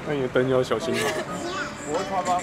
那你的灯要小心哦。 我会穿吗？